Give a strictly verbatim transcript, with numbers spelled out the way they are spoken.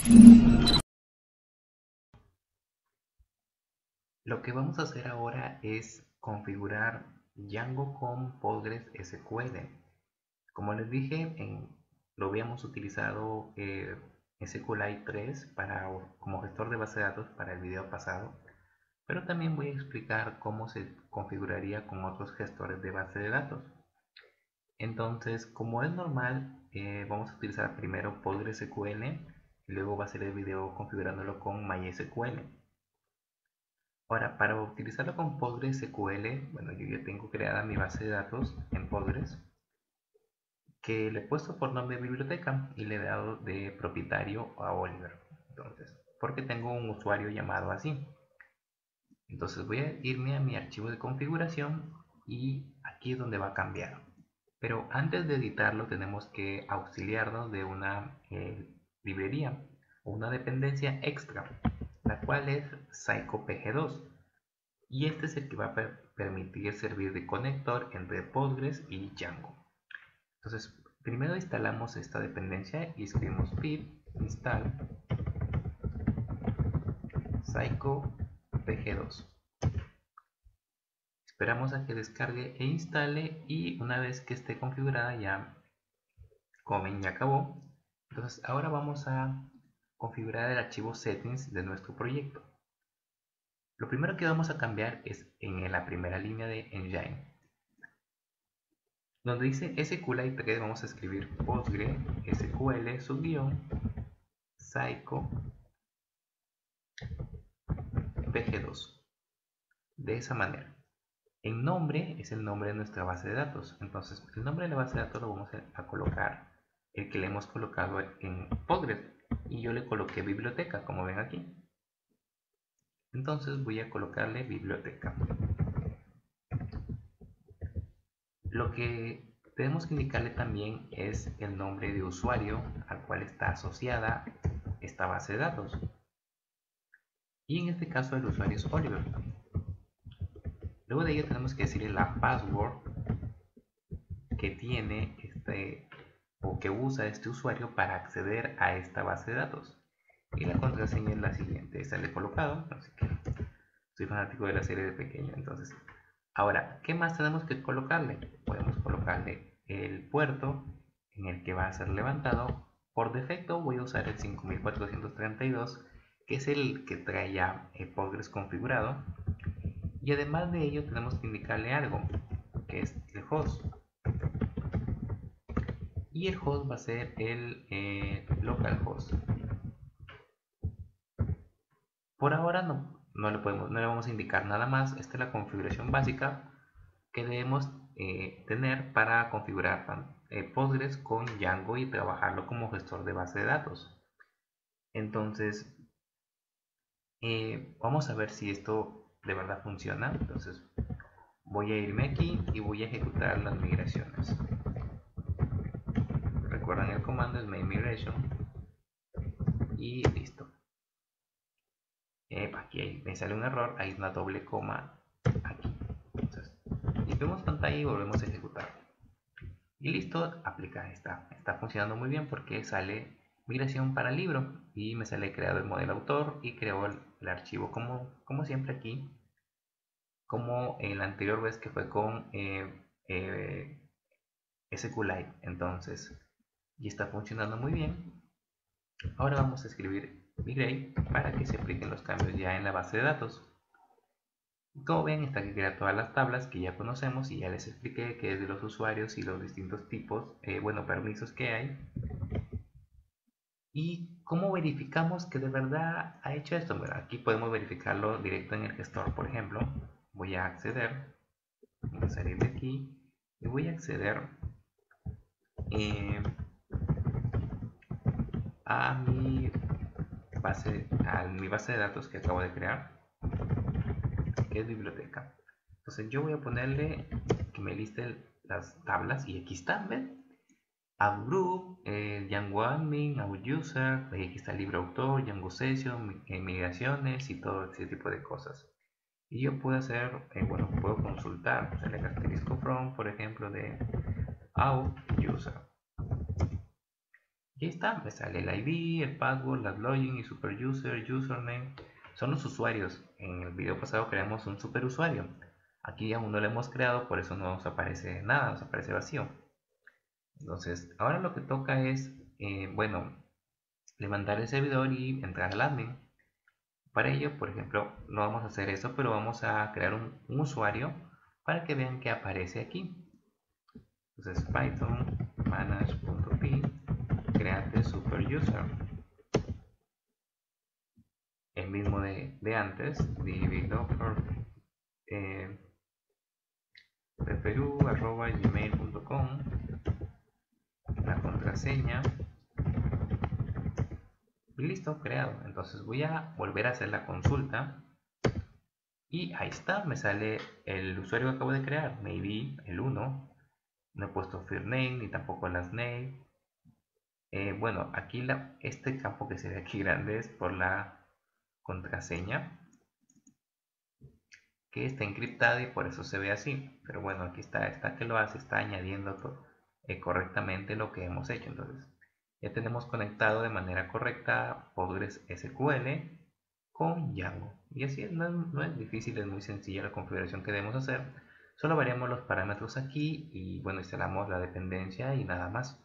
Lo que vamos a hacer ahora es configurar Django con PostgreSQL. Como les dije, en, lo habíamos utilizado eh, SQLite tres para, como gestor de base de datos para el video pasado, pero también voy a explicar cómo se configuraría con otros gestores de base de datos. Entonces, como es normal, eh, vamos a utilizar primero PostgreSQL y luego va a ser el video configurándolo con MySQL. Ahora, para utilizarlo con PostgreSQL, bueno, yo ya tengo creada mi base de datos en Postgres, que le he puesto por nombre biblioteca y le he dado de propietario a Oliver. Entonces, porque tengo un usuario llamado así. Entonces voy a irme a mi archivo de configuración y aquí es donde va a cambiar. Pero antes de editarlo tenemos que auxiliarnos de una eh, librería o una dependencia extra, la cual es Psycho P G dos. Y este es el que va a per permitir servir de conector entre Postgres y Django. Entonces, primero instalamos esta dependencia y escribimos pip install Psycho P G dos. Esperamos a que descargue e instale y una vez que esté configurada ya, como ven, ya acabó. Entonces ahora vamos a configurar el archivo settings de nuestro proyecto. Lo primero que vamos a cambiar es en la primera línea de engine. Donde dice SQLite tres vamos a escribir PostgreSQL subguión Psycho P G dos. De esa manera. El nombre es el nombre de nuestra base de datos. Entonces, el nombre de la base de datos lo vamos a colocar el que le hemos colocado en Postgres. Y yo le coloqué biblioteca, como ven aquí. Entonces voy a colocarle biblioteca. Lo que tenemos que indicarle también es el nombre de usuario al cual está asociada esta base de datos. Y en este caso el usuario es Oliver. Luego de ello tenemos que decirle la password que tiene este o que usa este usuario para acceder a esta base de datos. Y la contraseña es la siguiente. Esta le he colocado, así que soy fanático de la serie de pequeño. Entonces, ahora, ¿qué más tenemos que colocarle? Podemos colocarle el puerto en el que va a ser levantado. Por defecto voy a usar el cinco mil cuatrocientos treinta y dos, que es el que trae ya el Postgres configurado. Y además de ello tenemos que indicarle algo, que es el host. Y el host va a ser el eh, localhost. Por ahora no, no, le podemos, no le vamos a indicar nada más. Esta es la configuración básica que debemos eh, tener para configurar eh, Postgres con Django y trabajarlo como gestor de base de datos. Entonces, eh, vamos a ver si esto de verdad funciona. Entonces, voy a irme aquí y voy a ejecutar las migraciones. Recuerden, el comando es make migration y listo. Epa, aquí me sale un error, hay una doble coma aquí. Entonces, limpiamos pantalla y volvemos a ejecutar. Y listo, aplica, está, está funcionando muy bien porque sale migración para libro y me sale creado el modelo autor y creó el, el archivo como, como siempre aquí, como en la anterior vez que fue con eh, eh, SQLite. Entonces, y está funcionando muy bien. Ahora vamos a escribir migrate para que se apliquen los cambios ya en la base de datos. Como ven, está aquí crear todas las tablas que ya conocemos y ya les expliqué que es de los usuarios y los distintos tipos, eh, bueno, permisos que hay. ¿Y cómo verificamos que de verdad ha hecho esto? Bueno, aquí podemos verificarlo directo en el gestor, por ejemplo. Voy a acceder, voy a salir de aquí y voy a acceder eh, a mi base, a mi base de datos que acabo de crear, que es biblioteca. Entonces yo voy a ponerle que me liste las tablas y aquí están, ¿ven? Add group, eh, Django admin, Add user, aquí está el libro autor, Django session, eh, migraciones y todo ese tipo de cosas. Y yo puedo hacer, eh, bueno, puedo consultar o sea, el asterisco from, por ejemplo, de Add user. Y ahí está, me sale el I D, el password, las login y superuser, username. Son los usuarios. En el video pasado creamos un superusuario. Aquí aún no lo hemos creado, por eso no nos aparece nada, nos aparece vacío. Entonces, ahora lo que toca es, eh, bueno, levantar el servidor y entrar al admin. Para ello, por ejemplo, no vamos a hacer eso, pero vamos a crear un, un usuario para que vean que aparece aquí. Entonces, python manage.py, create superuser. El mismo de, de antes, developer eh, gmail punto com, la contraseña y listo, creado. Entonces voy a volver a hacer la consulta y ahí está, me sale el usuario que acabo de crear, maybe el uno. No he puesto first name ni tampoco last name. Eh, bueno, aquí la, este campo que se ve aquí grande es por la contraseña que está encriptada y por eso se ve así. Pero bueno, aquí está, está que lo hace, está añadiendo todo, eh, correctamente lo que hemos hecho. Entonces, ya tenemos conectado de manera correcta PostgreSQL con Django. Y así es, no, no es difícil, es muy sencilla la configuración que debemos hacer. Solo variamos los parámetros aquí y bueno, instalamos la dependencia y nada más.